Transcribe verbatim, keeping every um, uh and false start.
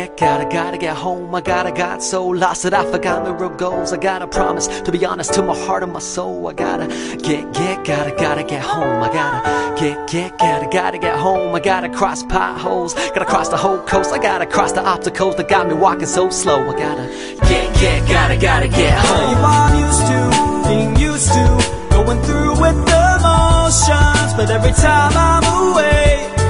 get, gotta, gotta get home. I gotta, got so lost that I forgot my real goals. I gotta promise to be honest to my heart and my soul. I gotta get, get, gotta, gotta get home. I gotta get, get, gotta, gotta get home. I gotta cross potholes, gotta cross the whole coast. I gotta cross the obstacles that got me walking so slow. I gotta get, get, gotta, gotta get home. I'm used to being used to going through with the motions, but every time I'm away